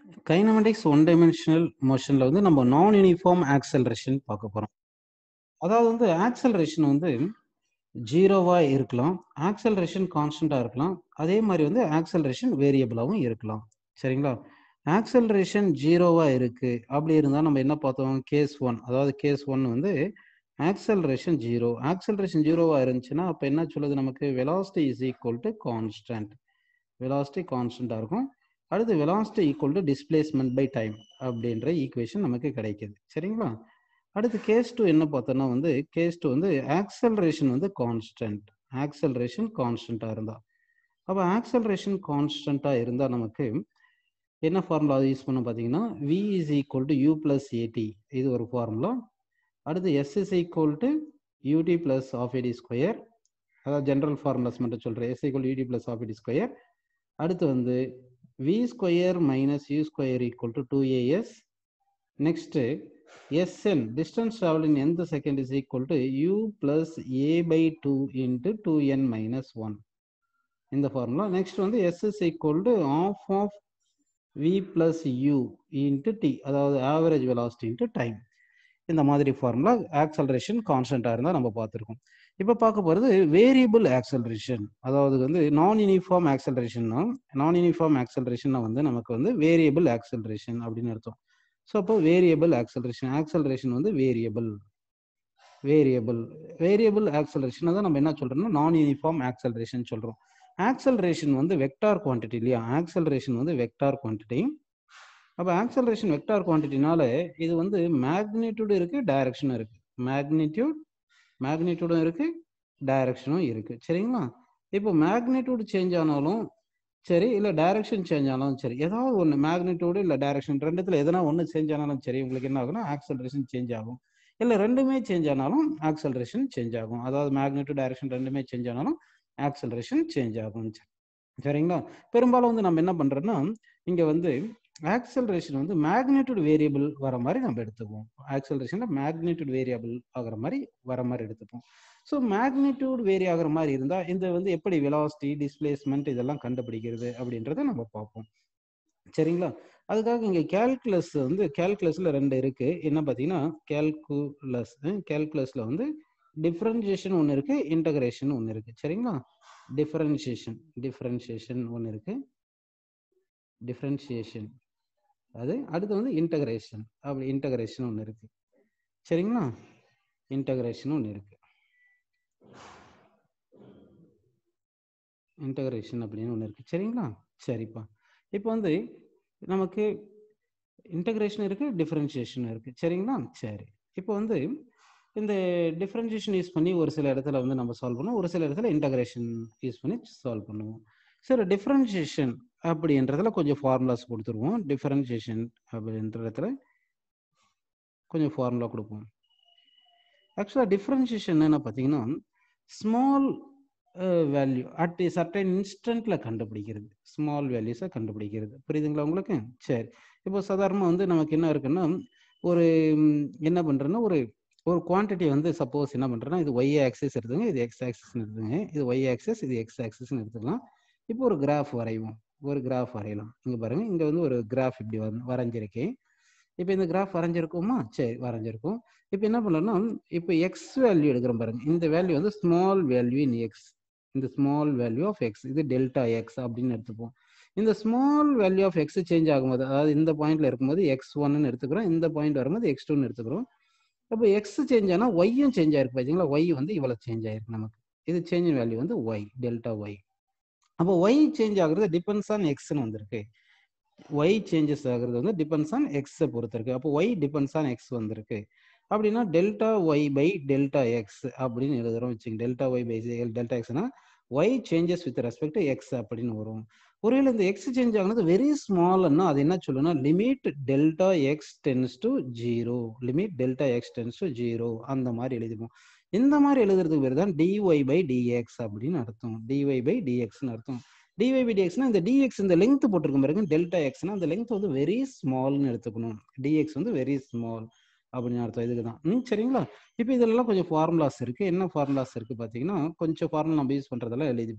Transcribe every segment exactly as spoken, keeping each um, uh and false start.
Kinematics one dimensional மோஷன்ல வந்து நம்ம நான் யூனிஃபார்ம் ஆக்சலரேஷன் பார்க்க போறோம். அதாவது வந்து ஆக்சலரேஷன் வந்து ஜீரோவா இருக்கலாம், ஆக்சலரேஷன் கான்ஸ்டன்டா இருக்கலாம், அதே மாதிரி வந்து ஆக்சலரேஷன் வேரியபிளாவும் இருக்கலாம். சரிங்களா? ஆக்சலரேஷன் ஜீரோவா இருக்கு அப்படி இருந்தா நம்ம என்ன பார்த்தோம்? கேஸ் ஒன், அதாவது கேஸ் ஒன் வந்து ஆக்சலரேஷன் ஜீரோ. ஆக்சலரேஷன் ஜீரோவா இருந்துச்சுன்னா அப்ப என்ன சொல்லுது நமக்கு? Velocity is equal to constant. Velocity கான்ஸ்டன்டா இருக்கும். அடுத்து velocity equal to displacement by time அப்படின்ற ஈக்குவேஷன் நமக்கு கிடைக்குது. சரிங்களா? அடுத்து கேஸ் டூ என்ன பார்த்தோம்னா வந்து கேஸ் டூ வந்து ஆக்சலரேஷன் வந்து கான்ஸ்டன்ட். ஆக்சலரேஷன் கான்ஸ்டன்டா இருந்தா, அப்போ ஆக்சலரேஷன் கான்ஸ்டன்டா இருந்தா நமக்கு என்ன ஃபார்முலா யூஸ் பண்ண பார்த்தீங்கன்னா v is equal to u plus at, இது ஒரு ஃபார்முலா. அடுத்து s is equal to ut plus half ad square, அதாவது ஜெனரல் ஃபார்முலாஸ் மட்டும் சொல்றேன். s equal to ut plus half ad square. அடுத்து வந்து v square minus u square equal to two a s. Next sn, distance traveled in nth second is equal to u plus a by two into two n minus one, இந்த formula. Next வந்து s is equal to half of v plus u into t, அதாவது average velocity into time. இந்த மாதிரி formula acceleration கான்ஸ்டன்டா இருந்தா நம்ம பார்த்துருக்கோம். இப்போ பார்க்க போறது வேரியபிள் ஆக்சலரேஷன். அதாவது வந்து நான் யூனிஃபார்ம் ஆக்சலரேஷன்னா நான் யூனிஃபார்ம் ஆக்சலரேஷன்னா வந்து நமக்கு வந்து வேரியபிள் ஆக்சலரேஷன் அப்படின்னு அர்த்தம். ஸோ அப்போ வேரியபிள் ஆக்சலரேஷன், ஆக்சலரேஷன் வந்து வேரியபிள் வேரியபிள் வேரியபிள் ஆக்சலரேஷன் தான் நம்ம என்ன சொல்றோம்னா நான் யூனிஃபார்ம் ஆக்சலரேஷன் சொல்றோம். ஆக்சலரேஷன் வந்து வெக்டார் குவான்டிட்டி இல்லையா? ஆக்சலரேஷன் வந்து வெக்டார் குவான்டிட்டி. அப்போ ஆக்சலரேஷன் வெக்டார் குவான்டிட்டினால இது வந்து மேக்னிடியூடு இருக்கு, டைரக்ஷனும் இருக்கு. மேக்னிடியூட் மேக்னிடியூடும் இருக்கு, டைரக்ஷனும் இருக்கு. சரிங்களா? இப்போ மேக்னிடியூட் சேஞ்ச் ஆனாலும் சரி, இல்லை டைரக்ஷன் சேஞ்ச் ஆனாலும் சரி, ஏதாவது ஒன்று மேக்னிடியூடு இல்லை டைரக்ஷன் ரெண்டுத்துல எதனா ஒன்று சேஞ்ச் ஆனாலும் சரி, உங்களுக்கு என்ன ஆகும்னா ஆக்சலரேஷன் சேஞ்ச் ஆகும். இல்லை ரெண்டுமே சேஞ்ச் ஆனாலும் ஆக்சலரேஷன் சேஞ்ச் ஆகும். அதாவது மேக்னிடியூட் டைரக்ஷன் ரெண்டுமே சேஞ்ச் ஆனாலும் ஆக்சலரேஷன் சேஞ்ச் ஆகும். சரிங்களா? பெரும்பாலும் வந்து நம்ம என்ன பண்றோம்னா இங்க வந்து ஆக்சலரேஷன் வந்து மேக்னிடியூட் வேரியபிள் வர மாதிரி நம்ம எடுத்துக்குவோம். ஆக்சலரேஷன்ல மேக்னிடியூட் வேரியபிள் ஆகிற மாதிரி வர மாதிரி எடுத்துப்போம். ஸோ மேக்னிடியூட் வேரி ஆகிற மாதிரி இருந்தா இந்த வந்து எப்படி வெலாசிட்டி, டிஸ்பிளேஸ்மெண்ட் இதெல்லாம் கண்டுபிடிக்கிறது அப்படின்றத நம்ம பார்ப்போம். சரிங்களா? அதுக்காக இங்க கேல்குலஸ் வந்து கேல்குலஸ்ல ரெண்டு இருக்கு. என்ன பார்த்தீங்கன்னா கேல்குலஸ் கேல்குலஸ்ல வந்து டிஃபரன்சியேஷன் ஒன்று இருக்கு, இன்டகிரேஷன் ஒன்று இருக்கு. சரிங்களா? டிஃபரன்சியேஷன் டிஃபரன்சியேஷன் ஒன்று இருக்கு, டிஃபரன்சியேஷன் அது. அடுத்து வந்து இன்டகிரேஷன், அப்படி இன்டகிரேஷன் ஒன்று இருக்கு. சரிங்களா? இன்டகிரேஷன் ஒன்று இருக்கு, இன்டகிரேஷன் அப்படின்னு ஒன்று இருக்கு. சரிங்களா? சரிப்பா. இப்போ வந்து நமக்கு இன்டகிரேஷன் இருக்கு, டிஃபரன்சியேஷன் இருக்கு. சரிங்களா? சரி. இப்போ வந்து இந்த டிஃபரன்சியேஷன் யூஸ் பண்ணி ஒரு சில இடத்துல வந்து நம்ம சால்வ் பண்ணுவோம், ஒரு சில இடத்துல இன்டகிரேஷன் யூஸ் பண்ணி சால்வ் பண்ணுவோம். சரி, டிஃபரன்சியேஷன் அப்படின்றதுல கொஞ்சம் ஃபார்முலாஸ் கொடுத்துருவோம். டிஃபரன்சியேஷன் அப்படின்ற இடத்துல கொஞ்சம் ஃபார்முலா கொடுப்போம். ஆக்சுவலாக டிஃபரன்சியேஷன் என்ன பார்த்தீங்கன்னா ஸ்மால் வேல்யூ அட் சர்டன் இன்ஸ்டன்ட்ல கண்டுபிடிக்கிறது, ஸ்மால் வேல்யூஸை கண்டுபிடிக்கிறது. புரியுதுங்களா உங்களுக்கு? சரி. இப்போ சாதாரணமாக வந்து நமக்கு என்ன இருக்குன்னா ஒரு என்ன பண்றேன்னா ஒரு ஒரு குவான்டிட்டி வந்து சப்போஸ் என்ன பண்றேன்னா இது ஒய் ஆக்சிஸ் எடுத்துங்க, இது எக்ஸ் ஆக்சிஸ் எடுத்துங்க, இது ஒய் ஆக்சிஸ், இது எக்ஸ் ஆக்சிஸ்ன்னு எடுத்துக்கலாம். இப்போ ஒரு கிராஃப் வரைவோம், ஒரு கிராஃப் வரையலாம். இங்க பாருங்க, இங்க வந்து ஒரு கிராஃப் இப்படி வரைஞ்சிருக்கேன். இப்போ இந்த கிராஃப் வரைஞ்சிருக்குமா? சரி, வரைஞ்சிருக்கும். இப்போ என்ன பண்ணலாம்னா இப்போ எக்ஸ் வேல்யூ எடுக்கிறோம் பாருங்க. இந்த வேல்யூ வந்து ஸ்மால் வேல்யூ இன் எக்ஸ், இந்த ஸ்மால் வேல்யூ ஆஃப் எக்ஸ், இது டெல்டா எக்ஸ் அப்படின்னு எடுத்துப்போம். இந்த small value of x change ஆகும்போது, அதாவது இந்த பாயிண்ட்ல இருக்கும்போது எக்ஸ் ஒன்னு எடுத்துக்கிறோம், இந்த பாயிண்ட் வரும்போது எக்ஸ் டூன்னு எடுத்துக்கிறோம். அப்போ எக்ஸ் சேஞ்ச் ஆனால் ஒய்யும் சேஞ்ச் ஆயிருக்கு. பார்த்தீங்களா? ஒய் வந்து இவ்வளவு சேஞ்ச் ஆயிருக்கு நமக்கு. இது சேஞ்ச் வேல்யூ வந்து ஒய், டெல்டா ஒய். அப்போ ஒய் சேஞ்ச் ஆகுறது டிபெண்ட்ஸ் ஆன் எக்ஸ்ன்னு வந்திருக்கு. ஒய் சேஞ்சஸ் ஆகுறது வந்து டிபெண்ட்ஸ் ஆன் எக்ஸை பொறுத்து இருக்கு. அப்போ ஒய் டிபெண்ட்ஸ் ஆன் எக்ஸ் வந்திருக்கு. அப்படின்னா delta y by delta x அப்படின்னு எழுதுறோம் வச்சுங்க. டெல்டா ஒய் பை டெல்டா எக்ஸ்னா y changes with respect to x அப்படின்னு வரும். ஒருவேளை இந்த எக்ஸ் சேஞ்ச் ஆகுனது வெரி ஸ்மால்னா அது என்ன சொல்லுன்னா limit delta x tends to zero, limit delta x tends to zero அந்த மாதிரி எழுதிப்போம். இந்த மாதிரி எழுதுறதுக்கு பேர் தான் டிஒய் பை டிஎக்ஸ் அப்படின்னு அர்த்தம். டிஒய் பை டிஎக்ஸ்னு அர்த்தம். டிஒய் பை டிஎக்ஸ்னா இந்த டிஎக்ஸ் இந்த லெங்த் போட்டிருக்கும் பாருங்க, டெல்டா எக்ஸ்னா அந்த லெங்த் வந்து வெரி ஸ்மால்னு எடுத்துக்கணும். டிஎக்ஸ் வந்து வெரி ஸ்மால் அப்படின்னு அர்த்தம். இதுக்கு தான். ம் சரிங்களா? இப்போ இதெல்லாம் கொஞ்சம் ஃபார்முலாஸ் இருக்கு. என்ன ஃபார்முலாஸ் இருக்கு பார்த்தீங்கன்னா கொஞ்சம் ஃபார்முலா நம்ம யூஸ் பண்றதெல்லாம் எழுதிப்போம்.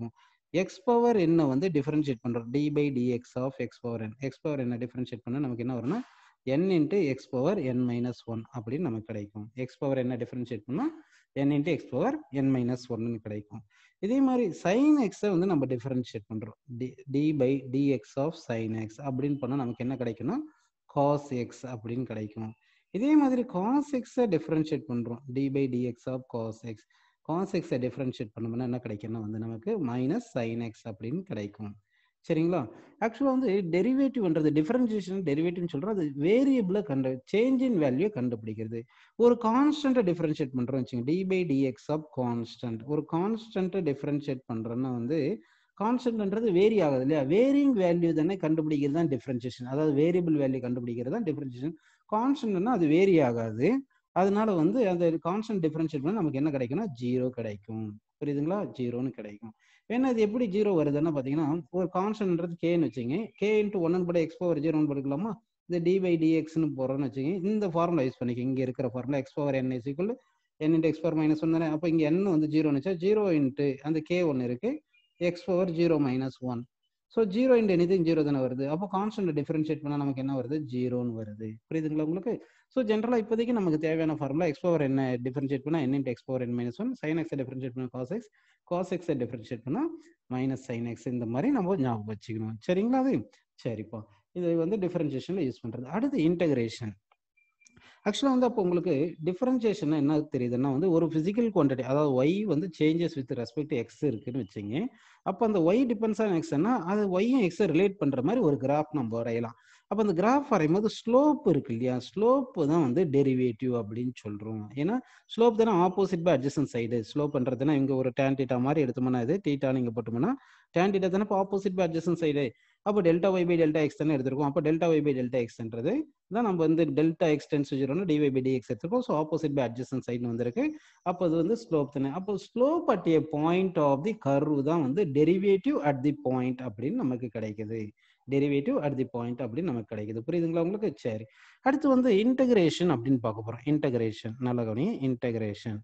எக்ஸ் பவர் என்ன வந்து டிஃபரன்ஷியேட் பண்றோம், d by dx of x power n. X power என்ன டிஃபரன்ஷியேட் பண்ணா நமக்கு என்ன வரும்னா n into x power n minus one அப்படின்னு நமக்கு கிடைக்கும். எக்ஸ் பவர் என்ன டிஃபரன்ஷியேட் பண்ணா n into x power n minus ஒன்னு கிடைக்கும். இதே மாதிரி சைன் எக்ஸை வந்து நம்ம டிஃபரன்ஷியேட் பண்றோம், d d by dx of sine x அப்படின்னு பண்ணா நமக்கு என்ன கிடைக்கும்னா காஸ் எக்ஸ் அப்படின்னு கிடைக்கும். இதே மாதிரி காஸ் எக்ஸை டிஃபரன்ஷியேட் பண்றோம், d by dx of cos x. Cos எக்ஸை டிஃபரன்ஷியேட் பண்ணோம்னா என்ன கிடைக்கும்னா வந்து நமக்கு மைனஸ் சைன் எக்ஸ் அப்படின்னு கிடைக்கும். சரிங்களா? ஆக்சுவலாக வந்து டெரிவேட்டிவ்ன்றது டிஃபரன்ஷியேஷன் டெரிவேட்டிவ்னு சொல்கிறோம், அது வேரியபிளை கண்டு சேஞ்ச் இன் வேல்யூ கண்டுபிடிக்கிறது. ஒரு கான்ஸ்டன்ட்டை டிஃபரன்ஷியேட் பண்ணுறோம் வச்சுங்க, d by dx of constant. ஒரு கான்ஸ்டன்ட்டை டிஃபரன்ஷியேட் பண்ணுறோன்னா வந்து கான்ஸ்டன்ட்ன்றது வேரி ஆகுது இல்லையா, வேரியிங் வேல்யூ தானே கண்டுபிடிக்கிறது தான் டிஃபரன்ஷியேஷன். அதாவது வேரியபிள் வேல்யூ கண்டுபிடிக்கிறது தான் டிஃபரன்ஷியேஷன். கான்ஸ்டன்ட்னா அது வேரி ஆகாது, அதனால வந்து அந்த கான்ஸ்டன்ட் டிஃபரன்ஷியேட் பண்ணால் நமக்கு என்ன கிடைக்கும்னா ஜீரோ கிடைக்கும். புரியுதுங்களா? ஜீரோன்னு கிடைக்கும். ஏன்னா இது எப்படி ஜீரோ வருதுன்னா பார்த்தீங்கன்னா, ஒரு கான்ஸ்டன்ட்ன்றது கேன்னு வச்சுங்க, கே இன்ட்டு ஒன்னு படி எக்ஸ் பவர் ஜீரோன்னு படிக்கலாமா, இந்த டி பை டிஎக்ஸ்னு போடுறோன்னு வச்சுங்க, இந்த ஃபார்முலா யூஸ் பண்ணிக்க. இங்கே இருக்கிற formula x power n is equal n into x power minus one தானே. அப்போ இங்கே என் வந்து ஜீரோன்னு வச்சா ஜீரோ இன்ட்டு அந்த கே ஒன்று இருக்கு, x power zero minus one. So zero into anything zero தானே வருது. அப்போ கான்ஸ்டன்ட் டிஃபரன்ஷியேட் பண்ணால் நமக்கு என்ன வருது, ஜீரோன்னு வருது. புரியுதுங்களா உங்களுக்கு? ஸோ ஜென்ரலாக இப்போதைக்கு நமக்கு தேவையான ஃபார்முலா எக்ஸ் பவர் என்ன டிஃபரன்ஷியேட் பண்ணால் n into x power n minus one, sine எக்ஸை டிஃபரன்ஷியேட் பண்ணால் காஸ் எக்ஸ், காஸ் எக்ஸை டிஃபரன்ஷியேட் பண்ணால் மைனஸ் சைன் எக்ஸ். இந்த மாதிரி நம்ம ஞாபகம் வச்சுக்கணும். சரிங்களா? அது சரிப்பா. இது வந்து டிஃபரன்ஷியேஷனில் யூஸ் பண்ணுறது. அடுத்து இன்டகிரேஷன். ஆக்சுவலாக வந்து அப்போ உங்களுக்கு டிஃபரன்ஷியேஷன் என்ன தெரியுதுன்னா வந்து ஒரு ஃபிசிக்கல் குவான்டிட்டி, அதாவது ஒய் வந்து சேஞ்சஸ் வித் ரெஸ்பெக்ட் எக்ஸ் இருக்குன்னு வச்சுங்க. அப்போ அந்த ஒய் டிபெண்ட்ஸ் ஆன் எக்ஸ்னா அது ஒய்யும் எக்ஸை ரிலேட் பண்ணுற மாதிரி ஒரு கிராஃப் நம்ம வரையலாம். அப்போ அந்த கிராஃப் வரையும் போது ஸ்லோப் இருக்கு இல்லையா, ஸ்லோப் தான் வந்து டெரிவேட்டிவ் அப்படின்னு சொல்கிறோம். ஏன்னா ஸ்லோப் தானே opposite by adjacent side. Slope பண்ணுறதுனா இங்கே ஒரு டேன் டீட்டா மாதிரி எடுத்தோம்னா இது டீட்டா நீங்கள் போட்டோம்னா டேன் டீட்டா தானே இப்போ ஆப்போசிட் பை அட்ஜசன்ட் சைடு. அப்போ delta y by delta x தானே எடுத்திருக்கோம். அப்போ டெல்டா ஒய் பை டெல்டா எக்ஸ்ன்றது தான் நம்ம வந்து டெல்டா எக்ஸ் டென்ஸ் ஜீரோனா டிவை பை டிஎக்ஸ் எடுத்திருக்கோம். ஸோ ஆப்போசிட் பை அட்ஜசன்ட் சைடுன்னு வந்திருக்கு. அப்போ அது வந்து ஸ்லோப் தானே. அப்போ slope at a point of the curve தான் வந்து டெரிவேட்டிவ் அட் தி பாயிண்ட் அப்படின்னு நமக்கு கிடைக்குது. டெரிவேட்டிவ் அட் தி பாயிண்ட் அப்படின்னு நமக்கு கிடைக்குது. புரியுதுங்களா உங்களுக்கு? சரி, அடுத்து வந்து இன்டகிரேஷன் அப்படின்னு பார்க்க போறோம். இன்டகிரேஷன் நல்ல கவனிங்க. இன்டகிரேஷன்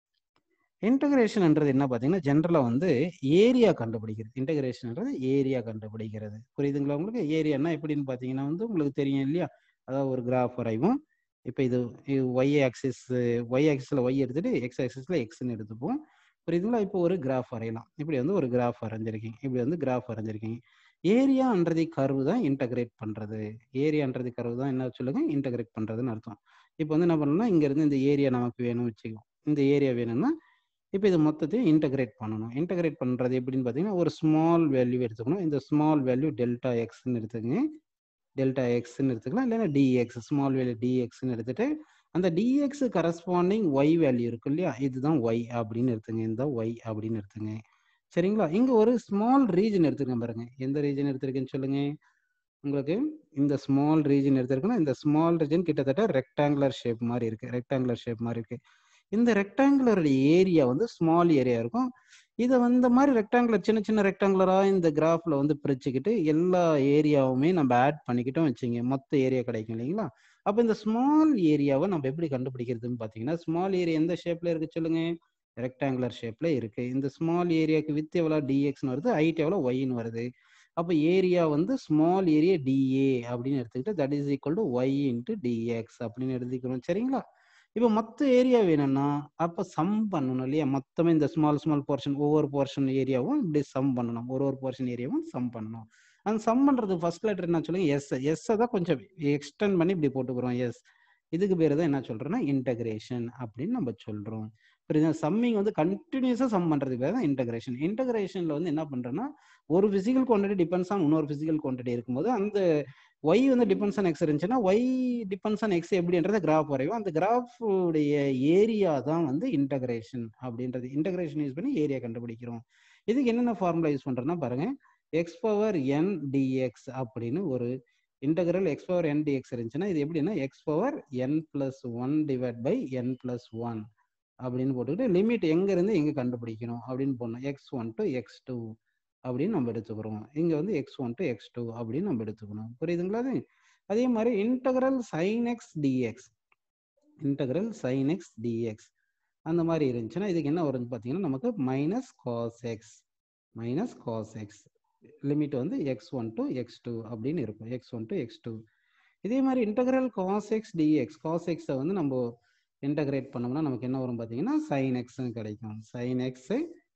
இன்டகிரேஷன்ன்றது என்ன பார்த்தீங்கன்னா ஜென்ரலாக வந்து ஏரியா கண்டுபிடிக்கிறது. இன்டகிரேஷன்ன்றது ஏரியா கண்டுபிடிக்கிறது. புரியுதுங்களா உங்களுக்கு? ஏரியானா எப்படின்னு பார்த்தீங்கன்னா வந்து உங்களுக்கு தெரியும் இல்லையா, அதாவது ஒரு கிராஃப் வரைவோம். இப்போ இது ஒய் ஆக்சிஸ், ஒய் ஆக்சிஸில் ஒய் எடுத்துட்டு எக்ஸ் ஆக்சிஸில் எக்ஸ்ன்னு எடுத்துப்போம். புரியுதுங்களா? இப்போ ஒரு கிராஃப் வரையலாம். இப்படி வந்து ஒரு கிராஃப் வரைஞ்சிருக்கீங்க, இப்படி வந்து கிராஃப் வரைஞ்சிருக்கீங்க. ஏரியான்றது கர்வ் தான் இன்டகிரேட் பண்ணுறது. ஏரியான்றது கர்வ் தான் என்ன சொல்லுங்க, இன்டகிரேட் பண்ணுறதுன்னு அர்த்தம். இப்போ வந்து என்ன பண்ணணும்னா இங்கேருந்து இந்த ஏரியா நமக்கு வேணும்னு வச்சுக்கோம். இந்த ஏரியா வேணும்னா இப்போ இது மொத்தத்தையும் இன்டகிரேட் பண்ணணும். இன்டகிரேட் பண்ணுறது எப்படின்னு பார்த்தீங்கன்னா ஒரு ஸ்மால் வேல்யூ எடுத்துக்கணும். இந்த ஸ்மால் வேல்யூ டெல்டா எக்ஸ்ன்னு எடுத்துக்கங்க. டெல்டா எக்ஸ்ன்னு எடுத்துக்கலாம், இல்லைன்னா டிஎக்ஸ், ஸ்மால் வேல்யூ டிஎக்ஸ்ன்னு எடுத்துட்டு அந்த டிஎக்ஸ் கரஸ்பாண்டிங் ஒய் வேல்யூ இருக்கு இல்லையா, இதுதான் ஒய் அப்படின்னு எடுத்துங்க. இந்த ஒய் அப்படின்னு எடுத்துங்க. சரிங்களா? இங்கே ஒரு ஸ்மால் ரீஜன் எடுத்துக்கங்க பாருங்க. எந்த ரீஜன் எடுத்திருக்கேன்னு சொல்லுங்க. உங்களுக்கு இந்த ஸ்மால் ரீஜன் எடுத்திருக்குன்னா இந்த ஸ்மால் ரீஜன் கிட்டத்தட்ட ரெக்டாங்குலர் ஷேப் மாதிரி இருக்கு. ரெக்டாங்குலர் ஷேப் மாதிரி இருக்கு. இந்த ரெக்டாங்குலர் ஏரியா வந்து ஸ்மால் ஏரியா இருக்கும். இதை வந்து மாதிரி ரெக்டாங்குலர் சின்ன சின்ன ரெக்டாங்குலரா இந்த கிராஃப்ல வந்து பிரிச்சுக்கிட்டு எல்லா ஏரியாவுமே நம்ம ஆட் பண்ணிக்கிட்டோம் வச்சுங்க, மொத்த ஏரியா கிடைக்கும் இல்லைங்களா? அப்போ இந்த ஸ்மால் ஏரியாவை நம்ம எப்படி கண்டுபிடிக்கிறதுன்னு பார்த்தீங்கன்னா, ஸ்மால் ஏரியா எந்த ஷேப்ல இருக்கு சொல்லுங்க, ரெக்டாங்குலர் ஷேப்ல இருக்கு. இந்த ஸ்மால் ஏரியாவுக்கு வித் எவ்வளோ டிஎக்ஸ்னு வருது, ஹைட் எவ்வளோ ஒய்ன்னு வருது. அப்போ ஏரியா வந்து ஸ்மால் ஏரியா டிஏ அப்படின்னு எடுத்துக்கிட்டு that is equal to y into dx அப்படின்னு எழுதிக்கிறோம். சரிங்களா? இப்போ மொத்த ஏரியா வேணும்னா அப்போ சம் பண்ணணும் இல்லையா, மொத்தமே இந்த ஸ்மால் ஸ்மால் போர்ஷன் ஒவ்வொரு போர்ஷன் ஏரியாவும் இப்படி சம் பண்ணணும். ஒரு ஒரு போர்ஷன் ஏரியாவும் சம் பண்ணணும். அந்த சம் பண்ணுறது ஃபர்ஸ்ட் லெட்டர் என்ன சொல்லுங்க, எஸ். எஸ்ஸை தான் கொஞ்சம் எக்ஸ்டெண்ட் பண்ணி இப்படி போட்டுக்கிறோம். எஸ், இதுக்கு பேர் தான் என்ன சொல்கிறோன்னா இன்டகிரேஷன் அப்படின்னு நம்ம சொல்கிறோம். புரியுதா? சம்மிங் வந்து கண்டினியூஸாக சம் பண்ணுறதுக்கு பேர் தான் இன்டகிரேஷன். இன்டகிரேஷனில் வந்து என்ன பண்ணுறோன்னா ஒரு ஃபிசிக்கல் குவான்டிட்டி டிபெண்ட்ஸ் ஆன் இன்னொரு ஃபிசிக்கல் குவான்டிட்டி இருக்கும்போது அந்த ஒய் வந்து டிபெண்ட்ஸ் ஆன் எக்ஸ் இருந்துச்சுன்னா ஒய் டிபெண்ட்ஸ் ஆன் எக்ஸ் எப்படின்றத கிராஃப் வரையும். அந்த கிராஃபுடைய ஏரியா தான் வந்து இன்டகிரேஷன் அப்படின்றது. இன்டகிரேஷன் யூஸ் பண்ணி ஏரியா கண்டுபிடிக்கிறோம். இதுக்கு என்னென்ன ஃபார்முலா யூஸ் பண்ணுறோன்னா பாருங்க, எக்ஸ் பவர் என் டிஎக்ஸ் அப்படின்னு ஒரு integral x power n dx இருந்துச்சுன்னா இது எப்படின்னா x power n plus one divide by n plus one அப்படின்னு போட்டுக்கிட்டு லிமிட் எங்கேருந்து எங்கே கண்டுபிடிக்கணும் அப்படின்னு போடணும். X one to x two அப்படின்னு நம்ம எடுத்துக்கிறோம். இங்கே வந்து x one to x two அப்படின்னு நம்ம எடுத்துக்கணும். புரியுதுங்களா? அது அதே மாதிரி integral sine x dx, integral sine x dx அந்த மாதிரி இருந்துச்சுன்னா இதுக்கு என்ன வரும்னு பார்த்தீங்கன்னா நமக்கு minus cos X minus cos x. Limit வந்து x one to x two அப்படின்னு இருக்கும். X one to x two. இதே மாதிரி integral cos x dx. Cos எக்ஸை வந்து நம்ம இன்டகிரேட் பண்ணோம்னா நமக்கு என்ன வரும் பார்த்தீங்கன்னா சைன் எக்ஸ்ன்னு கிடைக்கும். Sine x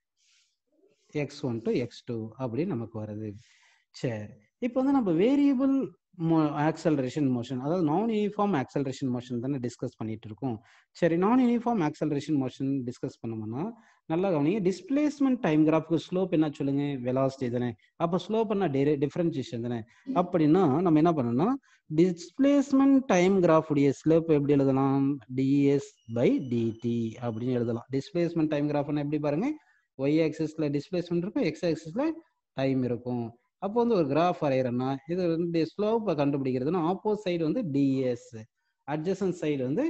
x one to x two அப்படின்னு நமக்கு வருது. சரி, இப்போ வந்து நம்ம வேரியபிள் ஆக்சலரேஷன் மோஷன், அதாவது நான் யூனிஃபார்ம் ஆக்சலரேஷன் மோஷன் தானே டிஸ்கஸ் பண்ணிட்டு இருக்கோம். சரி, நான் யூனிஃபார்ம் ஆக்சலரேஷன் மோஷன் டிஸ்கஸ் பண்ணோம்னா நல்லா கவனிங்க. டிஸ்பிளேஸ்மெண்ட் டைம் கிராஃப்க்கு ஸ்லோப் என்ன சொல்லுங்க? வெலாசிட்டி தானே. அப்போ ஸ்லோப் என்ன? டிஃபரன்சியேஷன் தானே. அப்படின்னா நம்ம என்ன பண்ணணும்னா டிஸ்பிளேஸ்மெண்ட் டைம் கிராஃப் உடைய ஸ்லோப் எப்படி எழுதலாம்? டிஎஸ் பை டிடி அப்படின்னு எழுதலாம். டிஸ்பிளேஸ்மெண்ட் டைம் கிராஃப்னா எப்படி பாருங்க, ஒய் ஆக்சிஸ்ல டிஸ்பிளேஸ்மெண்ட் இருக்கும், எக்ஸ் ஆக்சிஸ்ல டைம் இருக்கும். அப்போ வந்து ஒரு கிராஃப் வரைகிறோம்னா இது வந்து ஸ்லோப்பை கண்டுபிடிக்கிறதுனா ஆப்போசிட் சைடு வந்து டிஎஸ், அட்ஜசன்ட் சைடு வந்து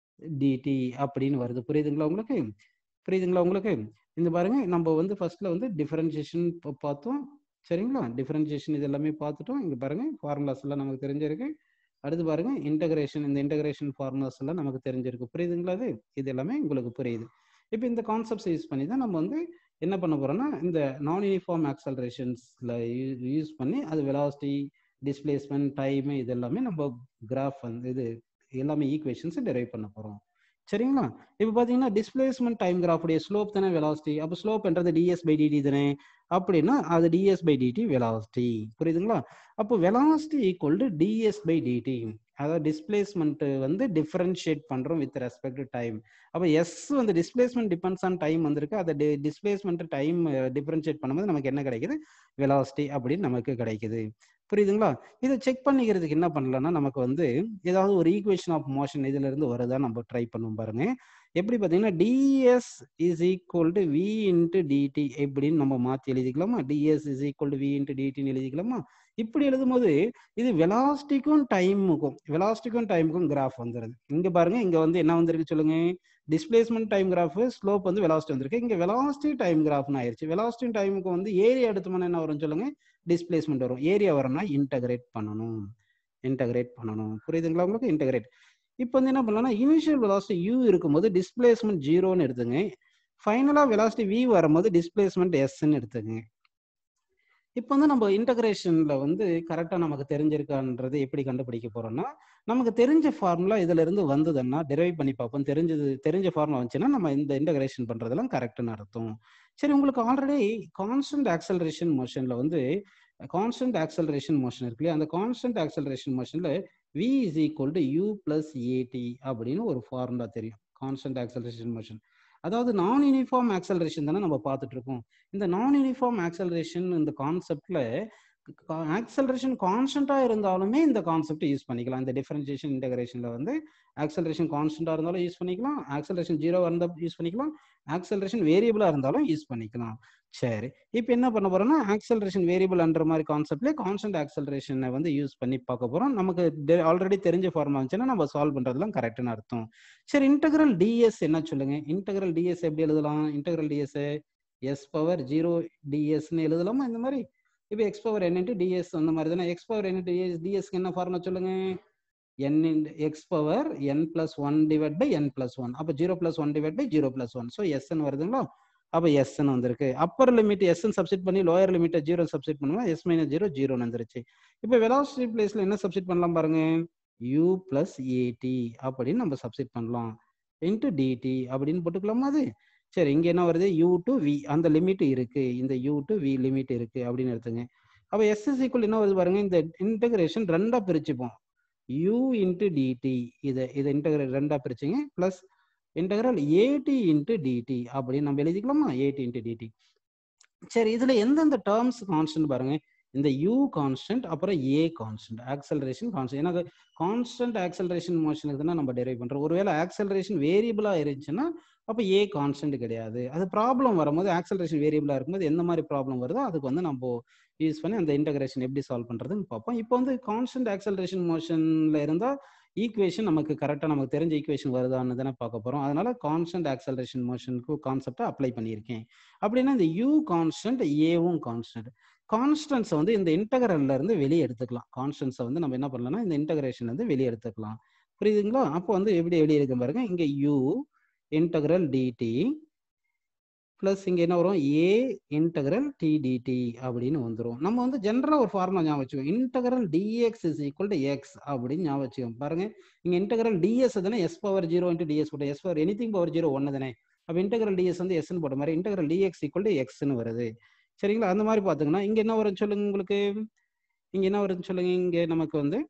டிடி அப்படின்னு வருது. புரியுதுங்களா உங்களுக்கு? புரியுதுங்களா உங்களுக்கு? இந்த பாருங்க, நம்ம வந்து ஃபர்ஸ்ட்ல வந்து டிஃபரன்சியேஷன் பார்த்தோம். சரிங்களா? டிஃபரன்சியேஷன் இது எல்லாமே பார்த்துட்டோம். இங்க பாருங்க ஃபார்முலாஸ் எல்லாம் நமக்கு தெரிஞ்சிருக்கு. அடுத்து பாருங்க இன்டகிரேஷன். இந்த இன்டகிரேஷன் ஃபார்முலாஸ் எல்லாம் நமக்கு தெரிஞ்சிருக்கு. புரியுதுங்களா? அது இது எல்லாமே உங்களுக்கு புரியுது. இப்போ இந்த கான்செப்ட்ஸ் யூஸ் பண்ணி தான் நம்ம வந்து என்ன பண்ண போறோம்னா இந்த நான் யூனிஃபார்ம் ஆக்சலரேஷன்ஸ்ல யூஸ் பண்ணி அது வெலாசிட்டி, டிஸ்பிளேஸ்மெண்ட், டைம் இது எல்லாமே நம்ம கிராஃப் வந்து இது எல்லாமே ஈக்குவேஷன்ஸ் டெரைவ் பண்ண போறோம். சரிங்களா? இப்போ பாத்தீங்கன்னா டிஸ்பிளேஸ்மெண்ட் டைம் கிராஃப் உடைய ஸ்லோப் தானே வெலாசிட்டி. அப்போ ஸ்லோப்ன்றது டிஎஸ் பை டிடி தானே. அப்படின்னா அது டிஎஸ் பை டிடி வெலாசிட்டி. புரியுதுங்களா? அப்போ velocity equal to DS by dt. அதாவது டிஸ்பிளேஸ்மெண்ட் வந்து டிஃபரன்ஷியேட் பண்றோம் வித் ரெஸ்பெக்ட் டு டைம். அப்போ எஸ் வந்து டிஸ்பிளேஸ்மெண்ட் டிபெண்ட்ஸ் ஆன் டைம் வந்திருக்கு. அதை டிஸ்பிளேஸ்மெண்ட் டைம் டிஃபரன்ஷியேட் பண்ணும்போது நமக்கு என்ன கிடைக்குது? வெலாசிட்டி அப்படின்னு நமக்கு கிடைக்குது. புரியுதுங்களா? இதை செக் பண்ணிக்கிறதுக்கு என்ன பண்ணலாம்னா நமக்கு வந்து ஏதாவது ஒரு ஈக்குவேஷன் ஆஃப் மோஷன் இதுல இருந்து வருதா நம்ம ட்ரை பண்ணுவோம் பாருங்க. எப்படி பார்த்தீங்கன்னா ds is equal to v into dt எப்படின்னு நம்ம மாற்றி எழுதிக்கலாமா? Ds is equal to v into டிடின்னு எழுதிக்கலாமா? இப்படி எழுதும்போது இது வெலாசிட்டிக்கும் டைமுக்கும் வெலாசிட்டிக்கும் டைமுக்கும் கிராஃப் வந்துடுது. இங்க பாருங்க, இங்க வந்து என்ன வந்திருக்கு சொல்லுங்க? டிஸ்பிளேஸ்மெண்ட் டைம் கிராஃப், ஸ்லோப் வந்து வெலாசிட்டி வந்திருக்கு. இங்க வெலாசிட்டி டைம் கிராஃப்னு ஆயிடுச்சு. வெலாசிட்டி டைமுக்கு வந்து ஏரியா எடுத்தோம்னா என்ன வரும் சொல்லுங்க? டிஸ்பிளேஸ்மெண்ட் வரும். ஏரியா வரும்னா இன்டகிரேட் பண்ணணும். இன்டகிரேட் பண்ணணும். புரியுதுங்களா உங்களுக்கு? இன்டகிரேட். இப்போ வந்து என்ன பண்ணலாம்னா இனிஷியல் வெலாசிட்டி u இருக்கும்போது டிஸ்பிளேஸ்மெண்ட் ஜீரோன்னு எடுத்துங்க. ஃபைனலா வெலாசிட்டி v வரும்போது டிஸ்பிளேஸ்மெண்ட் எஸ்ன்னு எடுத்துங்க. இப்போ வந்து நம்ம இன்டகிரேஷன்ல வந்து கரெக்டா நமக்கு தெரிஞ்சிருக்கான்றது எப்படி கண்டுபிடிக்க போறோம்னா நமக்கு தெரிஞ்ச ஃபார்முலா இதுல இருந்து வந்ததுன்னா டெரைவ் பண்ணி பார்ப்போம். தெரிஞ்சது தெரிஞ்ச ஃபார்முலா வந்துச்சுன்னா நம்ம இந்த இன்டகிரேஷன் பண்றதெல்லாம் கரெக்ட்னு அர்த்தம். சரி, உங்களுக்கு ஆல்ரெடி கான்ஸ்டன்ட் ஆக்சலரேஷன் மோஷன்ல வந்து கான்ஸ்டன்ட் ஆக்சலரேஷன் மோஷன் இருக்கு இல்லையா? அந்த கான்ஸ்டன்ட் ஆக்சலரேஷன் மோஷன்ல v is equal to u plus at அப்படின்னு ஒரு ஃபார்முலா தெரியும். கான்ஸ்டன்ட் ஆக்சலரேஷன் மோஷன் அதாவது நான் யூனிஃபார்ம் ஆக்சலரேஷன் தானே நம்ம பார்த்துட்டு இருக்கோம். இந்த நான் யூனிஃபார்ம் ஆக்சலரேஷன் இந்த கான்செப்ட்ல ஆக்சலரேஷன் கான்ஸ்டன்டா இருந்தாலுமே இந்த கான்செப்ட் யூஸ் பண்ணிக்கலாம். இந்த டிஃபரன்சியேஷன் இன்டகிரேஷன்ல வந்து ஆக்சலரேஷன் கான்ஸ்டன்டா இருந்தாலும் யூஸ் பண்ணிக்கலாம், ஆக்சலரேஷன் ஜீரோ இருந்தாலும் யூஸ் பண்ணிக்கலாம், ஆக்சலரேஷன் வேரியபிளா இருந்தாலும் யூஸ் பண்ணிக்கலாம். சரி, இப்போ என்ன பண்ண போறோம்னா ஆக்சலரேஷன் வேரியபிள் என்ற மாதிரி கான்செப்ட்ல கான்ஸ்டன்ட் ஆக்சலரேஷனை வந்து யூஸ் பண்ணி பார்க்க போறோம். நமக்கு ஆல்ரெடி தெரிஞ்ச ஃபார்முலா இருந்துச்சுன்னா நம்ம சால்வ் பண்றதுலாம் கரெக்ட்னு அர்த்தம். சரி, இன்டகிரல் டிஎஸ் என்ன சொல்லுங்க? இன்டகிரல் டிஎஸ் எப்படி எழுதலாம்? Integral ds s power zero டிஎஸ்ன்னு எழுதலாமா? இந்த மாதிரி இப்போ x power n into ds அந்த மாதிரி தானே. X power n into ds டிஎஸ்க்கு என்ன ஃபார்முலா சொல்லுங்க? n into x power n plus one divide by n plus one. அப்போ zero plus one divide by zero plus one. So எஸ்ன்னு வருதுங்களா? அப்போ எஸ்ன்னு வந்திருக்கு. அப்பர் லிமிட் எஸ்ன்னு சப்ஸ்டிட் பண்ணி லோயர் லிமிட்டை ஜீரோ சப்ஸ்டிட் பண்ணுவோம். எஸ் மைனஸ் ஜீரோ ஜீரோன்னு வந்துருச்சு. இப்போ வெலாசிட்டி பிளேஸ்ல என்ன சப்ஸ்டிட் பண்ணலாம் பாருங்க? u பிளஸ் ஏடி அப்படின்னு நம்ம சப்ஸ்டிட் பண்ணலாம். இன்ட்டு டிடி அப்படின்னு போட்டுக்கலாமா? அது சரி, இங்க என்ன வருது? u டு v அந்த லிமிட் இருக்கு. இந்த u டு v லிமிட் இருக்கு அப்படின்னு எடுத்துங்க. அப்போ s இஸ் ஈக்குவல் என்ன வருது பாருங்க? இந்த இன்டகிரேஷன் ரெண்டா பிரிச்சுப்போம். u இன்ட்டு டிடி இதை இதை இன்டகிரேட் ரெண்டா பிரிச்சுங்க. Plus integral at into dt அப்படின்னு நம்ம எழுதிக்கலாமா? ஏடி இன்ட்டு டிடி. சரி, இதுல எந்தெந்த டேர்ம்ஸ் கான்ஸ்டன்ட் பாருங்க? இந்த u கான்ஸ்டன்ட், அப்புறம் a கான்ஸ்டன்ட், ஆக்சலரேஷன் கான்ஸ்டன்ட். ஏன்னா கான்ஸ்டன்ட் ஆக்சலரேஷன் மோஷனுக்கு தான் நம்ம டெரைவ் பண்றோம். ஒருவேளை ஆக்சலரேஷன் வேரியபிளா இருந்துச்சுன்னா அப்போ a கான்ஸ்டன்ட் கிடையாது. அது ப்ராப்ளம் வரும்போது ஆக்சலரேஷன் வேரியபிளா இருக்கும்போது எந்த மாதிரி ப்ராப்ளம் வருதோ அதுக்கு வந்து நம்ம யூஸ் பண்ணி அந்த இன்டகிரேஷன் எப்படி சால்வ் பண்றதுன்னு பார்ப்போம். இப்போ வந்து கான்ஸ்டன்ட் ஆக்சலரேஷன் மோஷன்ல இருந்தா ஈக்குவேஷன் நமக்கு கரெக்டா நமக்கு தெரிஞ்ச ஈக்குவேஷன் வருதான்னு தானே பார்க்க போறோம். அதனால கான்ஸ்டன்ட் ஆக்சலரேஷன் மோஷனுக்கு கான்செப்டை அப்ளை பண்ணியிருக்கேன். அப்படின்னா இந்த u கான்ஸ்டன்ட், ஏவும் கான்ஸ்டன்ட். கான்ஸ்டன்ட்ஸ் வந்து இந்த இன்டகரல்ல இருந்து வெளியே எடுத்துக்கலாம். கான்ஸ்டன்ட்ஸை வந்து நம்ம என்ன பண்ணலாம்னா இந்த இன்டகிரேஷன்ல இருந்து வெளியே எடுத்துக்கலாம். புரியுதுங்களா? அப்போ வந்து எப்படி வெளியே எடுக்க பாருங்க? இங்க u இன்டகிரல் டிடி பிளஸ் இங்க என்ன வரும் a இன்டெக்ரல் t dt அப்படின்னு வந்துரும். நம்ம வந்து ஜெனரலா ஒரு ஃபார்முலா ஞாபகம் வச்சுக்கோங்க. Integral dx is equal to x அப்படின்னு ஞாபகம் வச்சுக்கோங்க. பாருங்க இங்க இன்டெக்ரல் ds தானே s power zero into ds போட்டு s power anything power zero ஒன்னு தானே. அப்ப இன்டெக்ரல் ds வந்து s ன்னு போட்ட மாதிரி integral dx equal to x ன்னு வருது. சரிங்களா? அந்த மாதிரி பாத்தீங்கன்னா இங்க என்ன வரும்னு சொல்லுங்க உங்களுக்கு. இங்க என்ன வருதுன்னு சொல்லுங்க. இங்க நமக்கு வந்து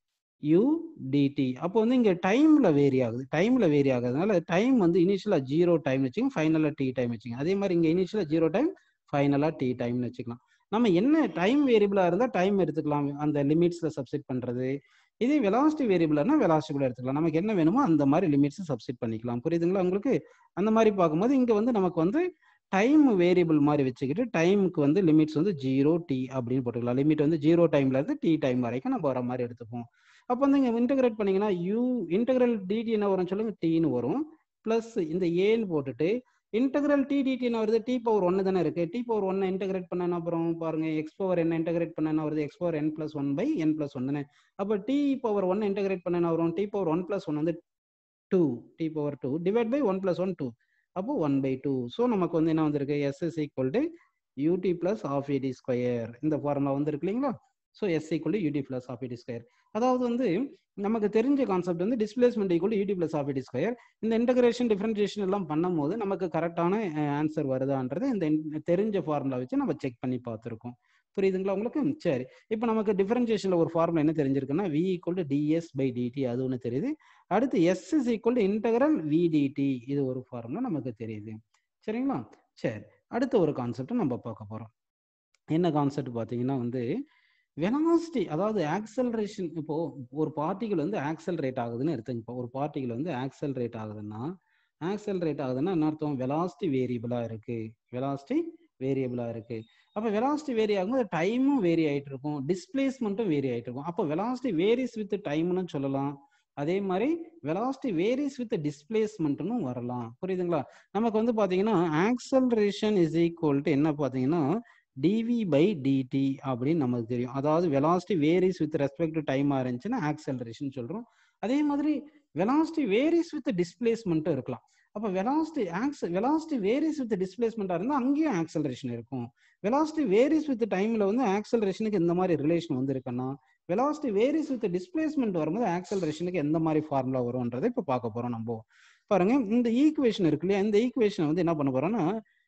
u dt. அப்போ வந்து இங்க டைம்ல வேரி ஆகுது. டைம்ல வேரி ஆகுறதுனால டைம் வந்து இனிஷியலா ஜீரோ டைம் வச்சுங்க, ஃபைனலா t டைம் வச்சுங்க. அதே மாதிரி இங்க இனிஷியலா ஜீரோ டைம், ஃபைனலா t டைம்னு வச்சுக்கலாம். நம்ம என்ன டைம் வேரியபிளா இருந்தா டைம் எடுத்துக்கலாம், அந்த லிமிட்ஸ்ல சப்ஸ்டிட் பண்றது. இதே வெலாசிட்டி வேரியபிள்னா வெலாசிட்டி கூட எடுத்துக்கலாம். நமக்கு என்ன வேணுமோ அந்த மாதிரி லிமிட்ஸ் சப்ஸ்டிட் பண்ணிக்கலாம். புரியுதுங்களா உங்களுக்கு? அந்த மாதிரி பார்க்கும்போது இங்க வந்து நமக்கு வந்து டைம் வேரியபிள் மாதிரி வச்சுக்கிட்டு டைமுக்கு வந்து லிமிட்ஸ் வந்து ஜீரோ டி அப்படின்னு போட்டுக்கலாம். லிமிட் வந்து ஜீரோ டைம்ல இருந்து டி டைம் வரைக்கும் நம்ம வர மாதிரி எடுத்துப்போம். அப்போ வந்து இங்க இன்டெகிரேட் பண்ணீங்கன்னா u இன்டெகிரல் dt என்ன வரும் சொல்லுங்க. t-ன்னு வரும். பிளஸ் இந்த a-ன்னு போட்டுட்டு இன்டெகிரல் t dt என்ன வருது. t பவர் ஒன்னு தானே இருக்கு. t பவர் ஒன்னு இன்டெகிரேட் பண்ண அப்புறம் பாருங்க x பவர் n இன்டெகிரேட் பண்ண என்ன வருது. x power n plus one by n plus one தானே. அப்போ t பவர் ஒன்னு இன்டெகிரேட் பண்ண என்ன வரும். t power one plus one வந்து two. t power two divide by one plus one two. அப்போ ஒன் பை டூ. ஸோ நமக்கு வந்து என்ன வந்திருக்கு. s is equal to ut plus half ad square. இந்த ஃபார்முலா வந்துருக்கு இல்லைங்களா. So s equal to ut plus half ad square. அதாவது வந்து நமக்கு தெரிஞ்ச கான்செப்ட் வந்து displacement equal to ut plus half ad square. இந்த இன்டகிரேஷன் டிஃபரன்ஷியேஷன் எல்லாம் பண்ணும்போது நமக்கு கரெக்டான ஆன்சர் வருதான்றது இந்த தெரிஞ்ச ஃபார்முலா வச்சு நம்ம செக் பண்ணி பார்த்துருக்கோம். புரியுதுங்களா உங்களுக்கு? சரி, இப்போ நமக்கு டிஃபரன்ஷியேஷன்ல ஒரு ஃபார்முலா என்ன தெரிஞ்சிருக்குன்னா v equal to ds by dt அது ஒன்று தெரியுது. அடுத்து s is equal to integral v dt இது ஒரு ஃபார்முலா நமக்கு தெரியுது. சரிங்களா? சரி, அடுத்த ஒரு கான்செப்ட் நம்ம பார்க்க போறோம். என்ன கான்செப்ட் பார்த்தீங்கன்னா வந்து வெலாசிட்டி, அதாவது ஆக்சலரேஷன். இப்போ ஒரு பார்ட்டிகல் வந்து ஆக்சலரேட் ஆகுதுன்னு எடுத்துங்க. இப்போ ஒரு பார்ட்டிகல் வந்து ஆக்சலரேட் ஆகுதுன்னா ஆக்சலரேட் ஆகுதுன்னா என்ன அர்த்தம். வெலாசிட்டி வேரியபிளா இருக்கு. வெலாசிட்டி வேரியபிளா இருக்கு. அப்ப வெலாசிட்டி வேரி ஆகும்போது டைமும் வேரி ஆயிட்டு இருக்கும், டிஸ்பிளேஸ்மெண்ட்டும் வேரி ஆயிட்டு இருக்கும். அப்போ வெலாசிட்டி வேரிஸ் வித் டைம்னு சொல்லலாம். அதே மாதிரி வெலாசிட்டி வேரிஸ் வித் டிஸ்பிளேஸ்மெண்ட்னு வரலாம். புரியுதுங்களா? நமக்கு வந்து பாத்தீங்கன்னா ஆக்சலரேஷன் இஸ் ஈக்குவல் டு என்ன பாத்தீங்கன்னா dv by dt அப்படின்னு நமக்கு தெரியும். அதாவது velocity varies with respect to டைமா இருந்துச்சுன்னா ஆக்சலரேஷன் சொல்றோம். அதே மாதிரி வெலாசிட்டி வேரிஸ் வித் டிஸ்பிளேஸ்மெண்ட்டும் இருக்கலாம். அப்ப வெலாசிட்டி ஆக்ஸ் வெலாசிட்டி வேரிஸ் வித் டிஸ்பிளேஸ்மெண்டா இருந்தா அங்கேயும் ஆக்சலரேஷன் இருக்கும். வெலாசிட்டி வேரிஸ் வித் டைம்ல வந்து ஆக்சலரேஷனுக்கு எந்த மாதிரி ரிலேஷன் வந்து இருக்குன்னா வெலாசிட்டி வேரிஸ் வித் டிஸ்பிளேஸ்மெண்ட் வரும்போது ஆக்சலரேஷனுக்கு எந்த மாதிரி ஃபார்முலா வரும்ன்றதை இப்ப பார்க்க போறோம். நம்ம பாருங்க, இந்த ஈக்குவேஷன் இருக்கு இல்லையா, இந்த ஈக்குவேஷனை வந்து என்ன பண்ண போறோம்னா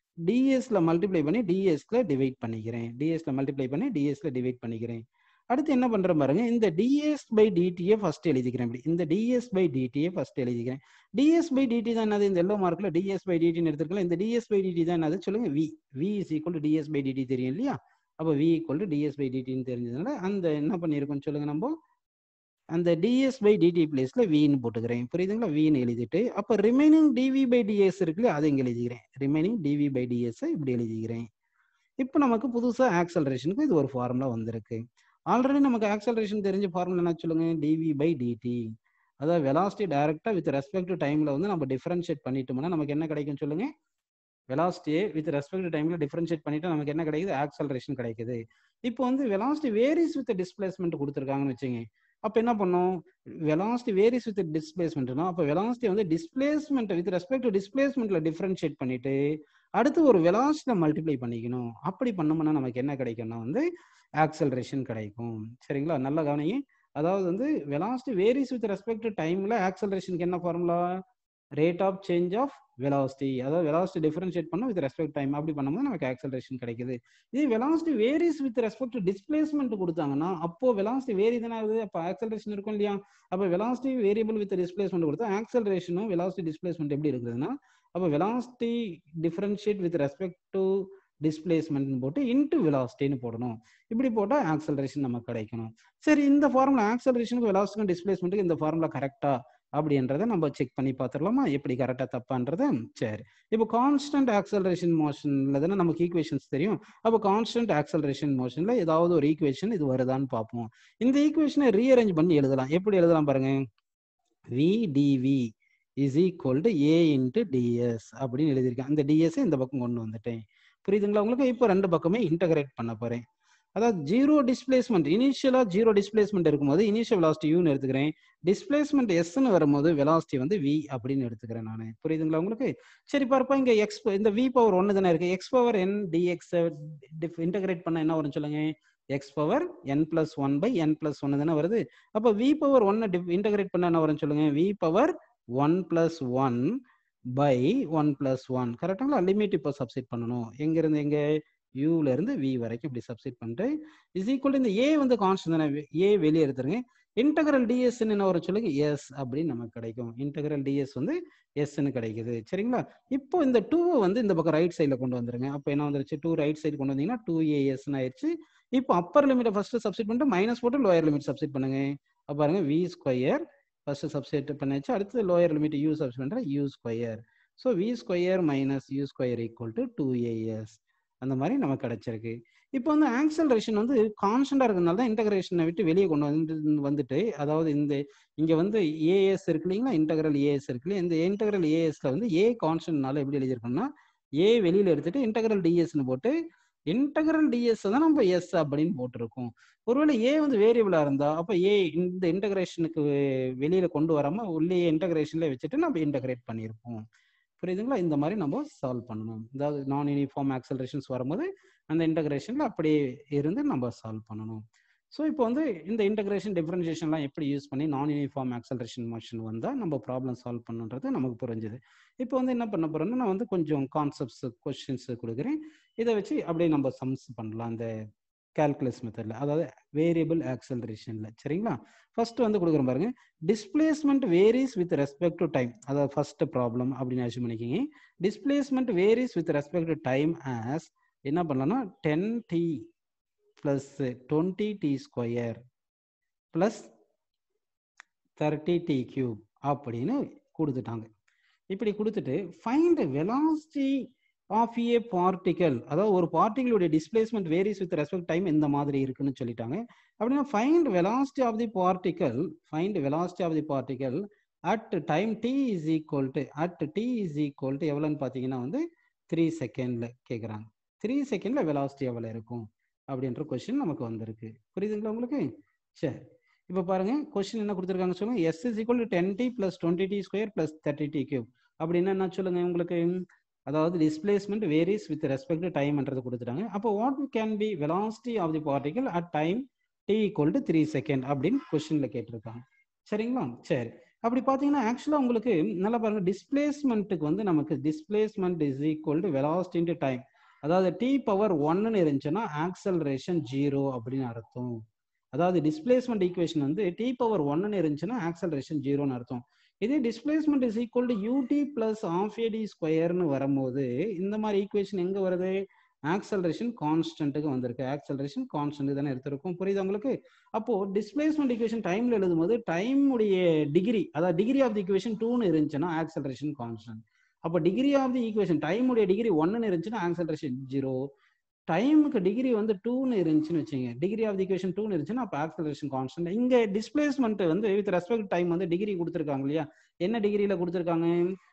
dsல மல்டிப்ளை பண்ணி dsல டிவைட் பண்ணிக்கிறேன். dsல மல்டிப்ளை பண்ணி dsல டிவைட் பண்ணிக்கிறேன். அடுத்து என்ன பண்றேன் பாருங்க, இந்த ds பை dt ஃபர்ஸ்ட் எழுதிக்கிறேன். இப்படி இந்த ds பை dt ஃபர்ஸ்ட் எழுதிக்கிறேன். ds பை dt தான் என்னது, இந்த எல்லோ மார்க்ல ds பை dt ன்னு எடுத்துக்கலாம். இந்த ds பை dt தான் என்னது சொல்லுங்க. v v is equal to ds by dt தெரியும் இல்லையா. அப்ப v equal to ds by dt ன்னு தெரிஞ்சதுனால அந்த என்ன பண்ணிருக்கோம் சொல்லுங்க. நம்ம அந்த ds பை dt பிளேஸ்ல v ன்னு போட்டுக்கிறேன். புரியுதுங்களா? v ன்னு எழுதிட்டு அப்ப ரிமைனிங் dv பை ds இருக்குல்ல, அதை இங்க எழுதிக்கிறேன். ரிமைனிங் dv பை ds இப்படி எழுதிக்கிறேன். இப்போ நமக்கு புதுசா ஆக்சலரேஷனுக்கு இது ஒரு ஃபார்முலா வந்திருக்கு. ஆல்ரெடி நமக்கு ஆக்சலரேஷன் தெரிஞ்ச ஃபார்முலா என்ன சொல்லுங்க. dv by dt. அதாவது velocity directly with respect to டைம்ல வந்து நம்ம டிஃபரன்ஷியேட் பண்ணிட்டோம்னா நமக்கு என்ன கிடைக்கும் சொல்லுங்க. வெலாசிட்டியை வித் ரெஸ்பெக்ட் டு டைம்ல டிஃபரன்ஷியேட் பண்ணிட்டு நமக்கு என்ன கிடைக்குது. ஆக்சலரேஷன் கிடைக்குது. இப்போ வந்து வெலாசிட்டி வேரிஸ் வித் டிஸ்பிளேஸ்மெண்ட் கொடுத்துருக்காங்கன்னு வச்சுங்க. அப்ப என்ன பண்ணும், வெலாசிட்டி வேரிஸ் வித் டிஸ்பிளேஸ்மெண்ட்னா அப்ப வெலாசிட்டி வந்து டிஸ்பிளேஸ்மெண்ட் வித் ரெஸ்பெக்ட் டு டிஸ்பிளேஸ்மெண்ட்ல டிஃபரன்ஷியேட் பண்ணிட்டு அடுத்து ஒரு வெலாசிட்டியை மல்டிப்ளை பண்ணிக்கணும். அப்படி பண்ணோம்னா நமக்கு என்ன கிடைக்கும்னா வந்து ஆக்சலரேஷன் கிடைக்கும். சரிங்களா? நல்ல கவனிங்க. அதாவது வந்து velocity varies with respect to டைம்ல ஆக்சலரேஷனுக்கு என்ன formula, rate of change of velocity. அதாவது வெலாசிட்டி டிஃபரன்ஷியேட் பண்ண வித் ரெஸ்பெக்ட் டைம் அப்படி பண்ணும்போது நமக்கு ஆக்சலரேஷன் கிடைக்குது. இது velocity varies with respect to displacement கொடுத்தாங்கன்னா அப்போ வெலாசிட்டி வேரி தானே ஆகுது, அப்போ ஆக்சலரேஷன் இருக்கும் இல்லையா. அப்போ வெலாசிட்டி வேரியபிள் வித் டிஸ்பிளேஸ்மெண்ட் கொடுத்தா ஆக்சலரேஷனும் வெலாசிட்டி டிஸ்பிளேஸ்மெண்ட் எப்படி இருக்குதுன்னா அப்போ velocity differentiate with respect to displacement போட்டு இன்டு வெலாசிட்டின்னு போடணும். இப்படி போட்டா ஆக்சலரேஷன் நமக்கு கிடைக்கணும். சரி, இந்த ஃபார்முலா ஆக்சலரேஷனுக்கு வெலாசிட்டிக்கும் டிஸ்பிளேஸ்மெண்ட்டுக்கு இந்த ஃபார்முலா கரெக்டா அப்படின்றத நம்ம செக் பண்ணி பார்த்துடலாமா, எப்படி கரெக்டா தப்பான்றது. சரி, இப்போ கான்ஸ்டன்ட் ஆக்சலரேஷன் மோஷன்ல தானே நமக்கு ஈக்குவேஷன்ஸ் தெரியும். அப்போ கான்ஸ்டன்ட் ஆக்சலரேஷன் மோஷன்ல ஏதாவது ஒரு ஈக்குவேஷன் இது வருதான்னு பார்ப்போம். இந்த ஈக்குவேஷனை ரீஅரேஞ்ச் பண்ணி எழுதலாம். எப்படி எழுதலாம் பாருங்க. v dv is equal to a into ds அப்படின்னு எழுதியிருக்கேன். அந்த ds இந்த பக்கம் கொண்டு வந்துட்டேன். புரியுதுங்களா உங்களுக்கு? இப்போ ரெண்டு பக்கமே இன்டகிரேட் பண்ண போறேன். அதாவது ஜீரோ டிஸ்பிளேஸ்மெண்ட் இனிஷியலா ஜீரோ டிஸ்பிளேஸ்மெண்ட் இருக்கும்போது இனிஷியல் வெலாசிட்டி யூன்னு எடுத்துக்கிறேன். டிஸ்பிளேஸ்மெண்ட் எஸ்ன்னு வரும்போது வெலாசிட்டி வந்து வி அப்படின்னு எடுத்துக்கிறேன் நான். புரியுதுங்களா உங்களுக்கு? சரி பாருப்பா, இங்க எக்ஸ் இந்த வி பவர் ஒன்னு தானே இருக்கு. X power n dx integrate பண்ண என்ன வரும் சொல்லுங்க? X power n plus one by n plus ஒன்னு தானே வருது. அப்ப வி பவர் ஒன்னு இன்டகிரேட் பண்ண என்ன வரும் சொல்லுங்க? V power one plus one by one plus one. கரெக்டுங்களா? லிமிட் இப்போ சப்ஸ்டிட் பண்ணணும். எங்க இருந்து எங்க? யூல இருந்து வி வரைக்கும் இப்படி சப்ஸ்டிட் பண்ணிட்டு இஸ் ஈக்குவல் இந்த ஏ வந்து கான்ஸ்டன்ட் தானே, ஏ வெளியே எடுத்துருங்க. இன்டகிரல் டிஎஸ் என்ன வரும் சொல்லுங்க? எஸ் அப்படின்னு நமக்கு கிடைக்கும். இன்டகிரல் டிஎஸ் வந்து எஸ்ன்னு கிடைக்குது. சரிங்களா? இப்போ இந்த டூ வந்து இந்த பக்கம் ரைட் சைட்ல கொண்டு வந்துருங்க. அப்போ என்ன வந்துருச்சு? டூ ரைட் சைடு கொண்டு வந்தீங்கன்னா டூ ஏஎஸ்ன்னு ஆயிடுச்சு. இப்போ அப்பர் லிமிட்டை ஃபர்ஸ்ட் சப்ஸ்டிட் பண்ணிட்டு மைனஸ் போட்டு லோயர் லிமிட் சப்ஸ்டிட் பண்ணுங்க. அப்போ பாருங்க வி ஸ்கொயர் ஃபர்ஸ்ட் சப்ஸ்டிட் பண்ணியாச்சு. அடுத்து லோயர் லிமிட் யூ சப்ஸ்டிட் பண்ற u square. So v square minus u square equal to two as. அந்த மாதிரி நமக்கு கிடைச்சிருக்கு. இப்போ வந்து ஆக்சலரேஷன் வந்து கான்ஸ்டன்டா இருக்கிறதுனால தான் இன்டகிரேஷனை விட்டு வெளியே கொண்டு வந்து வந்துட்டு அதாவது இந்த இங்க வந்து ஏஎஸ் இருக்கு இல்லைங்களா? இன்டகிரல் ஏஎஸ் இருக்கு இல்லையா? இந்த இன்டகிரல் ஏஎஸ்ல வந்து ஏ கான்ஸ்டன்ட்னால எப்படி எழுதியிருக்கோம்னா ஏ வெளியில எடுத்துட்டு இன்டகிரல் டிஎஸ்ன்னு போட்டு இன்டகிரல் டிஎஸ் தான் நம்ம எஸ் அப்படின்னு போட்டிருக்கோம். ஒருவேளை ஏ வந்து வேரியபிளா இருந்தா அப்ப ஏ இந்த இன்டகிரேஷனுக்கு வெளியில கொண்டு வராம உள்ளே இன்டகிரேஷன்ல வச்சுட்டு நம்ம இன்டகிரேட் பண்ணியிருப்போம். புரியுதுங்களா? இந்த மாதிரி நம்ம சால்வ் பண்ணணும். அதாவது நான் யூனிஃபார்ம் ஆக்சலரேஷன்ஸ் வரும்போது அந்த இன்டகிரேஷன்ல அப்படியே இருந்து நம்ம சால்வ் பண்ணணும். ஸோ இப்போ வந்து இந்த இன்டகிரேஷன் டிஃபரன்ஷியேஷன்லாம் எப்படி யூஸ் பண்ணி நான் யூனிஃபார்ம் ஆக்சலரேஷன் மோஷன் வந்தால் நம்ம ப்ராப்ளம் சால்வ் பண்ணுன்றது நமக்கு புரிஞ்சுது. இப்போ வந்து என்ன பண்ண போறோம்னா நான் வந்து கொஞ்சம் கான்செப்ட்ஸ் கொஸ்டின்ஸ் கொடுக்குறேன். இதை வச்சு அப்படியே நம்ம சம்ஸ் பண்ணலாம் அந்த கால்குலஸ் மெத்தட்ல, அதாவது வேரியபிள் ஆக்சலரேஷன்ல. சரிங்களா? ஃபர்ஸ்ட் வந்து கொடுக்குறேன் பாருங்க. Displacement varies with respect to time. அதாவது ஃபர்ஸ்ட் ப்ராப்ளம் அப்படின்னு அசியூம் பண்ணிக்கிங்க. Displacement varies with respect to time as என்ன பண்ணலாம்னா ten t plus twenty t square plus thirty t cube அப்படின்னு கொடுத்துட்டாங்க. இப்படி கொடுத்துட்டு find velocity of a particle, அதாவது ஒரு பார்ட்டிகளுடைய displacement varies with respect time இந்த மாதிரி இருக்குன்னு சொல்லிட்டாங்க. அப்படின்னா find velocity of the particle find velocity of the particle at time D is equal to at t is equal to எவ்வளோன்னு பார்த்தீங்கன்னா வந்து த்ரீ செகண்ட்ல கேட்குறாங்க. த்ரீ செகண்ட்ல வெலாசிட்டி எவ்வளோ இருக்கும் அப்படின்ற கொஸ்டின் நமக்கு வந்திருக்கு. புரியுதுங்களா உங்களுக்கு? சரி, இப்போ பாருங்க கொஸ்டின் என்ன கொடுத்துருக்காங்க சொல்லுங்க. S is equal to ten t plus twenty t square plus thirty t cube அப்படின்னா என்ன சொல்லுங்க உங்களுக்கு? அதாவது displacement varies with respect to டைம்ன்றது கொடுத்துட்டாங்க. அப்போ what can be velocity of the particle at time t equal to three second அப்படின்னு கொஸ்டின்ல கேட்டிருக்காங்க. சரிங்களா? சரி, அப்படி பார்த்தீங்கன்னா ஆக்சுவலாக உங்களுக்கு நல்லா பாருங்க. டிஸ்பிளேஸ்மெண்ட்டுக்கு வந்து நமக்கு displacement is equal to velocity into time. அதாவது டி பவர் ஒன்னு இருந்துச்சுன்னா ஆக்சலரேஷன் ஜீரோ அப்படின்னு அர்த்தம். அதாவது டிஸ்பிளேஸ்மெண்ட் ஈக்குவேஷன் வந்து டி பவர் ஒன்னு இருந்துச்சுன்னா ஆக்சலரேஷன் ஜீரோன்னு அர்த்தம். இதே displacement is equal to u t plus half a t ஸ்கொயர்னு வரும்போது இந்த மாதிரி ஈக்குவேஷன் எங்க வருது? ஆக்சலரேஷன் கான்ஸ்டன்ட்டுக்கு வந்திருக்கு. ஆக்சலரேஷன் கான்ஸ்டன்ட் தானே எடுத்திருக்கும். புரியுது உங்களுக்கு? அப்போ டிஸ்பிளேஸ்மெண்ட் ஈக்குவேஷன் டைம்ல எழுதும்போது டைம் உடைய டிகிரி, அதாவது டிகிரி ஆஃப் தி ஈக்குவேஷன் டூன்னு இருந்துச்சுன்னா ஆக்சலரேஷன் கான்ஸ்டன்ட். அப்போ degree of the equation time உடைய டிகிரி ஒன்னு இருந்துச்சுன்னா ஆக்சலரேஷன் ஜீரோ. டைமுக்கு டிகிரி வந்து டூன்னு இருந்துச்சுன்னு வச்சுங்க, டிகிரி ஆஃப் தி ஈக்குவேஷன் டூன்னு இருந்துச்சுன்னா அப்போ ஆக்சலரேஷன் கான்ஸ்டன்ட். இங்க டிஸ்பிளேஸ்மெண்ட் வந்து வித் ரெஸ்பெக்ட் டைம் வந்து டிகிரி கொடுத்துருக்காங்க இல்லையா? என்ன டிகிரியில கொடுத்துருக்காங்க?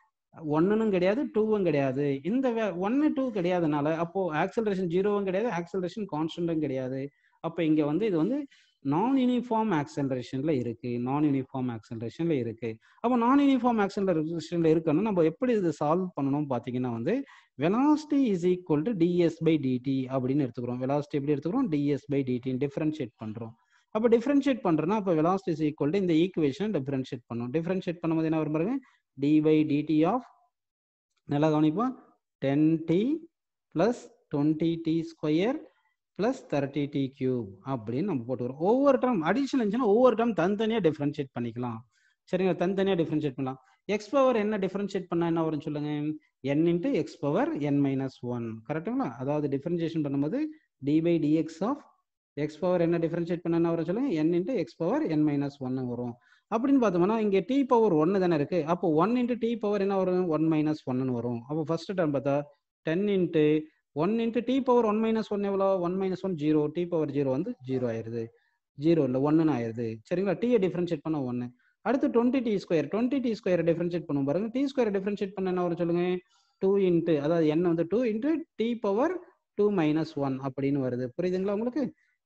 ஒன்னும் கிடையாது, டூவும் கிடையாது. இந்த ஒன்னு டூ கிடையாதுனால அப்போ ஆக்சலரேஷன் ஜீரோவும் கிடையாது, ஆக்சலரேஷன் கான்ஸ்டன்டும் கிடையாது. அப்போ இங்க வந்து இது வந்து நான் யூனிஃபார்ம் ஆக்சலரேஷன்ல இருக்கு. நான் யூனிஃபார்ம் ஆக்சலரேஷன்ல இருக்கு. அப்போ நான் யூனிஃபார்ம் ஆக்சலரேஷன்ல இருக்குன்னா நம்ம எப்படி இது சால்வ் பண்ணணும் பார்த்தீங்கன்னா வந்து velocity is equal to DS by d t அப்படின்னு எடுத்துக்கிறோம். வெலாசிட்டி எப்படி எடுத்துக்கிறோம்? டிஎஸ் பை டிடி டிஃபரன்ஷியேட் பண்றோம். அப்போ டிஃபரன்ஷியேட் பண்றோம்னா அப்போ வெலாசிட்டி இஸ் ஈக்குவல் டு இந்த ஈக்குவேஷன் டிஃபரன்ஷியேட் பண்ணும். டிஃபரன்ஷியேட் பண்ணும்போது என்ன வரும் பாருங்க? டி பை டிடி ஆஃப் நல்லா கவனிப்போம் ten t plus twenty t square plus thirty t cube அப்படின்னு நம்ம போட்டுக்கிறோம். ஒவ்வொரு டேர்ம் அடிஷன் இருந்துச்சுன்னா ஒவ்வொரு டேர்ம் தனித்தனியாக டிஃபரன்ஷியேட் பண்ணிக்கலாம். சரிங்களா? தனித்தனியாக டிஃபரன்ஷியேட் பண்ணலாம். எக்ஸ் பவர் என்ன டிஃபரன்ஷியேட் பண்ணா என்ன வரும் சொல்லுங்க? N into x power n minus one. கரெக்டுங்களா? அதாவது டிஃபரன்ஷியேஷன் பண்ணும்போது d by dx of x power என்ன டிஃபரன்ஷியேட் பண்ண என்ன வரும் சொல்லுங்க? N into x power n minus ஒன்னு வரும். அப்படின்னு பார்த்தோம்னா இங்கே டி பவர் ஒன்னு தானே இருக்கு. அப்போ ஒன் இன்ட்டு டி பவர் என்ன வரும்? ஒன் மைனஸ் ஒன்னு வரும். அப்போ ஃபர்ஸ்ட் டேர்ம் பார்த்தா ten into one into t power one minus one எவ்வளோ? One minus one zero. T power zero வந்து ஜீரோ ஆயிருது. ஜீரோ இல்லை ஒன்னு ஆயிருது. சரிங்களா? டீயை டிஃபரன்ஷியேட் பண்ண ஒன்னு. அடுத்து twenty t square twenty t square differentiate பண்ணும் பாருங்க. டி ஸ்கொயர் டிஃபரன்ஷியேட் பண்ண என்ன வரும் சொல்லுங்க? டூ இன்ட்டு அதாவது என்ன வந்து two into t power two minus one அப்படின்னு வருது. புரியுதுங்களா உங்களுக்கு?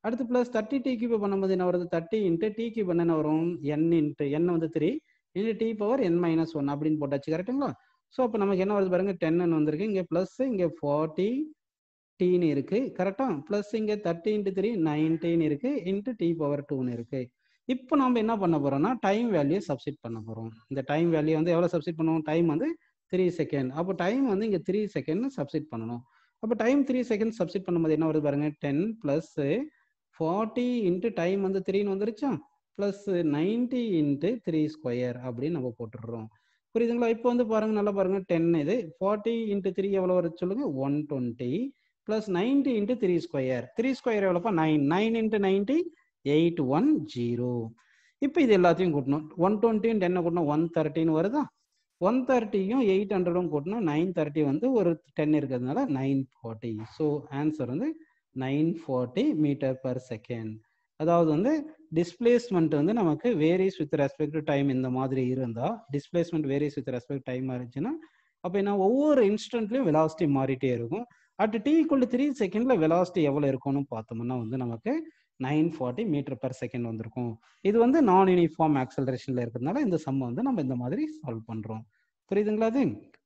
அடுத்து பிளஸ் தேர்ட்டி டி கியூப் பண்ணும்போது என்ன வருது, தேர்ட்டி இன்ட்டு டி கியூப் என்ன வரும், என் இன்ட்டு என் வந்து three into t power n minus one அப்படின்னு போட்டாச்சு கரெக்டுங்களா. ஸோ அப்போ நமக்கு என்ன வருது பாருங்க, டென்னு வந்திருக்கு. இங்கே ப்ளஸ் இங்கே ஃபார்ட்டி டீன் இருக்கு கரெக்டா, பிளஸ் இங்கே தேர்ட்டி இன்ட்டு த்ரீ நைன்டீன் இருக்கு இன்ட்டு டி பவர் டூன்னு இருக்கு. இப்போ நம்ம என்ன பண்ண போறோம்னா டைம் வேல்யூ சப்ஸ்டிட் பண்ண போறோம். இந்த டைம் வேல்யூ வந்து எவ்வளோ சப்ஸ்டிட் பண்ணுவோம், டைம் வந்து த்ரீ செகண்ட். அப்போ டைம் வந்து இங்கே த்ரீ செகண்ட் சப்ஸ்டிட் பண்ணணும். அப்போ டைம் த்ரீ செகண்ட் சப்ஸ்டிட் பண்ணும்போது என்ன வருது பாருங்க, ten plus forty into time வந்து த்ரீன்னு வந்துருச்சா, plus ninety into three square அப்படின்னு நம்ம போட்டுடுறோம். புரியுதுங்களா. இப்போ வந்து பாருங்க, நல்லா பாருங்க, டென் இது ஃபார்ட்டி இன்ட்டு த்ரீ எவ்வளோ வருது சொல்லுங்க, one twenty plus ninety into three square. Three square எவ்வளோப்பா, nine. Nine into ninety eight one zero. இப்போ இது எல்லாத்தையும் கூட்டணும். ஒன் டுவெண்ட்டியும் டென்னை கூட்டணும் ஒன் தேர்ட்டின்னு வருதா, ஒன் தேர்ட்டியும் எயிட் ஹண்ட்ரடும் கூட்டணும் நைன் தேர்ட்டி வந்து ஒரு டென் இருக்கிறதுனால நைன் ஃபார்ட்டி. ஸோ ஆன்சர் வந்து nine forty metre per second. அதாவது வந்து டிஸ்பிளேஸ்மெண்ட் வந்து நமக்கு varies with respect to time இந்த மாதிரி இருந்தால், displacement varies with respect time இருந்துச்சுன்னா அப்போ என்ன, ஒவ்வொரு இன்ஸ்டன்ட்லையும் வெலாசிட்டி மாறிட்டே இருக்கும். At t equal to three செகண்ட்ல வெலாசிட்டி எவ்வளோ இருக்கும்னு பார்த்தோம்னா வந்து நமக்கு nine forty metre per second வந்திருக்கும். இது வந்து நான் யூனிஃபார்ம் ஆக்சலரேஷன்ல இருக்கிறதுனால இந்த சம் வந்து நம்ம இந்த மாதிரி சால்வ் பண்றோம். புரியுதுங்களா அது?